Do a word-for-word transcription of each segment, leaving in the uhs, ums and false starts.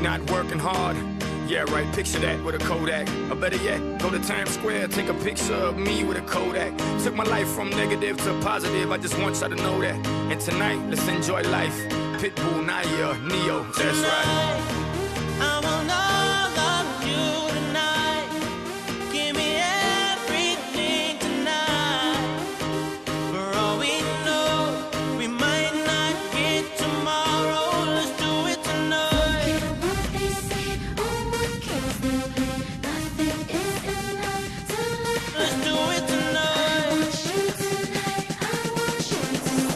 not working hard. Yeah, right, picture that with a Kodak. Or better yet, go to Times Square, take a picture of me with a Kodak. Took my life from negative to positive, I just want y'all to know that. And tonight, let's enjoy life. Pitbull, Naya, Neo, that's right. I want all of you tonight. Give me everything tonight. For all we know, we might not get tomorrow. Let's do it tonight. What they say, oh, what kills them, nothing is enough to live. Let's do it I tonight. want you tonight, I want you to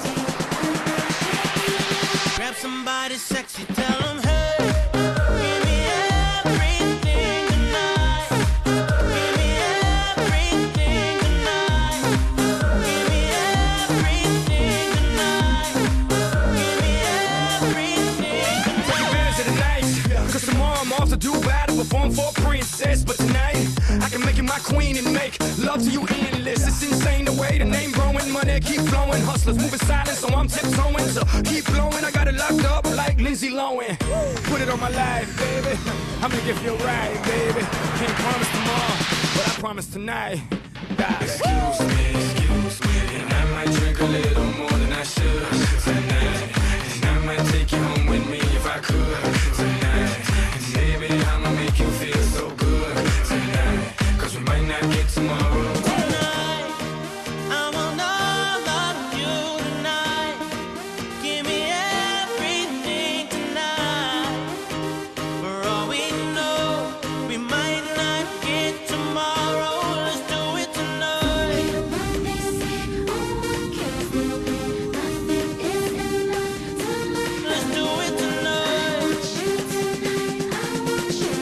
stay. Grab somebody sexy, tell them hey. Give me everything tonight. Give me everything tonight. Give me everything tonight. Give me everything Take tonight. advantage of the night, cause tomorrow I'm off to Dubai to perform for a princess. But tonight, I can make you my queen and make love to you endless. It's insane the way the name growing, money keep flowing. Hustlers moving silent, so I'm tiptoeing. So keep blowing, I got it locked up like Lindsay Lohan. Put it on my life, baby. I'm gonna give you a ride, baby. Can't promise tomorrow, but I promise tonight. God. Excuse me, excuse me, and I might drink a little more than I should tonight. And I might take you home with me if I could tonight. And baby, I'ma make you feel so good tonight. Cause we might not get tomorrow. Tonight, I want all of you tonight. Give me everything tonight. For all we know, we might not get tomorrow. Let's do it tonight. What they say, oh, what kills them, nothing is enough to live. Let's do it I tonight. want you tonight, I want you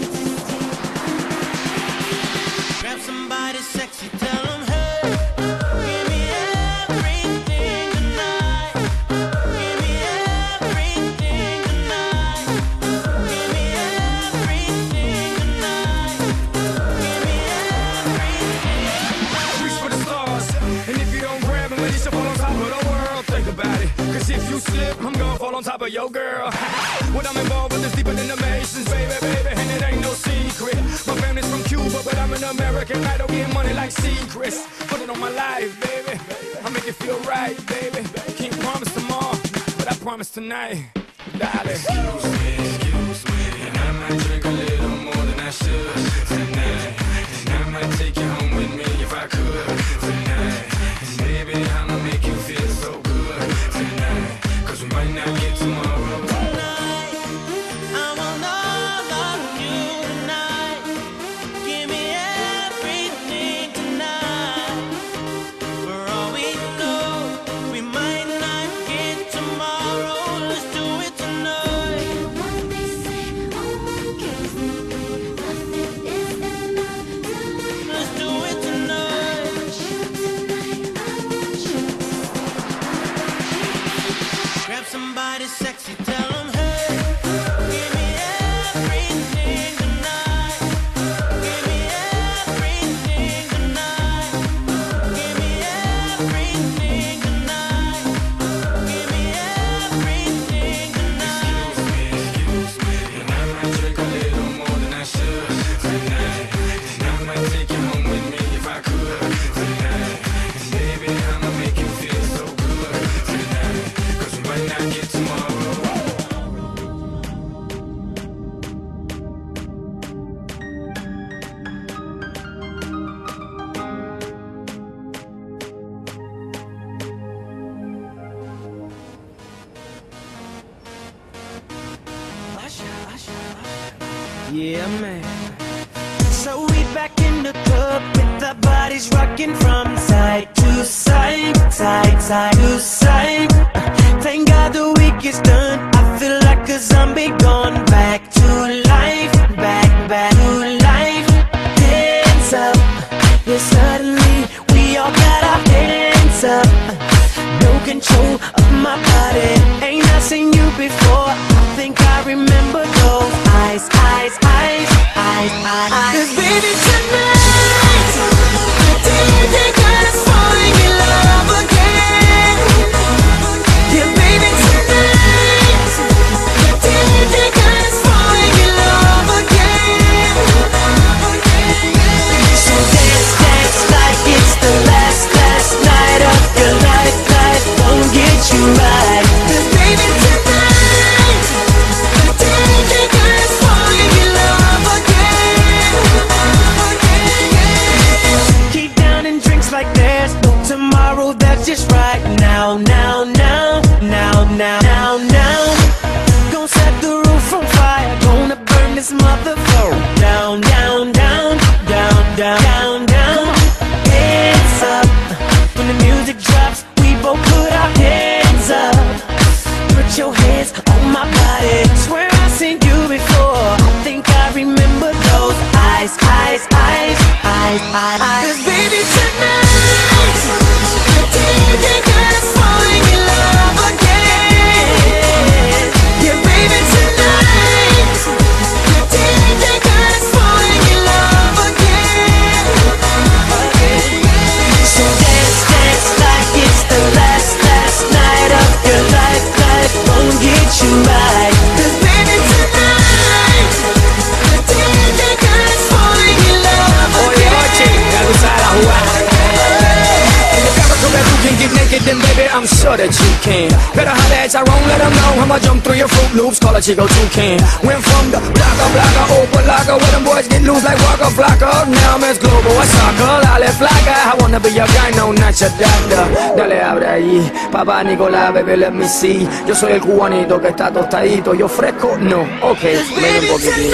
to stay. Grab somebody sexy, tell them hey. Give me everything tonight. Give me everything tonight. Give me everything tonight. Give me everything. Reach for the stars, and if you don't grab them, then you should fall on top of the world. Think about it, cause if you slip, I'm gonna fall on top of your girl. What I'm involved with is deeper than the Masons, baby, baby, and it ain't no secret. My family's from Cuba, but I'm an American idol, getting money like secrets. Put it on my life, baby, I make it feel right, baby. Can't promise tomorrow, but I promise tonight, darling. Excuse me, excuse me, and I might drink a little more than I should tonight. And I might take you home with me if I could tonight. And baby, I'ma make you feel so good tonight. Cause we might not get tomorrow. Tonight, I want all of you tonight. Give me everything tonight. For all we know, we might not get tomorrow. Let's do it tonight. What they say, oh, what kills them, nothing is enough to live. Let's do it I tonight. want you tonight, I want you to stay. Grab somebody sexy, tell them hey. Give me everything tonight. Give me everything tonight. Give me everything tonight. Give me everything tonight. Excuse me, and I might drink a little more than I should tonight. And I might take you home with me if I could tonight. And baby, I'ma make you feel so good tonight. Cause we might not get tomorrow. Yeah, man. So we back in the club with our bodies rocking from side to side, side, side to side. Thank God the week is done. I feel like a zombie gone back to life, back, back to life. Hands up, yeah, suddenly we all got our hands up. No control of my body. Ain't I seen you before? I think I remember those eyes, eyes, eyes, eyes, eyes. Cause baby tonight, I didn't think I was falling in love again. Yeah, baby tonight, I didn't think I was falling in love. this motherfucker down, down, down, down, down, down, down. Hands up. When the music drops, we both put our hands up. Put your hands on my body. Swear I've seen you before. I think I remember those eyes, eyes, eyes, eyes, eyes, eyes. 'Cause baby tonight, the D J got us falling in love again. Yeah, baby tonight, the D J got us falling in love again. So dance, dance like it's the last, last night of your life. Life won't get you right. 'Cause baby tonight, the D J got us falling in love again. Ya tú sabes la jugada. Can get naked, then baby, I'm sure that you can. Better holler at Tyrone, let them know I'ma jump through your Fruit Loops, call a Chico Toucan. Went from the blocker, blocker, open locker, where them boys get loose like Waka Flocka. Now I'm as global as soccer, Lale Flocka. I wanna be your guy, no, not your doctor. Dale, abre ahí, papá Nicolás, baby, let me see. Yo soy el cubanito que está tostadito, yo fresco, no, ok, ven un poquitito.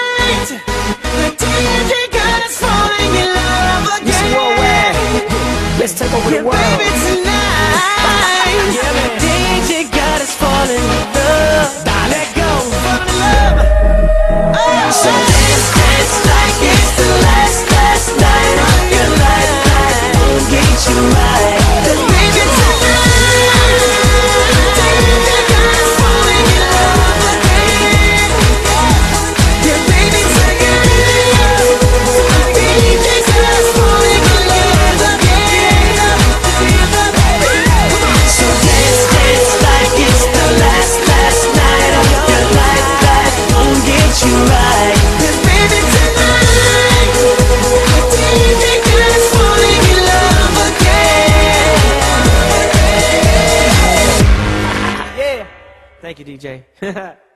Let's take over the world. Baby tonight, Yeah, man. D J got us falling in love. Let go, fall in love. Oh, so dance, dance like it's the last, last night of your life. Life won't get you right. 'Cause baby tonight, D J got us falling in love again. Yeah, baby tonight, D J got us falling in love again. So dance, dance like it's the last, last night of your life. Life won't get you right. 'Cause baby tonight, the D J got us falling in love again. Yeah. Thank you, D J.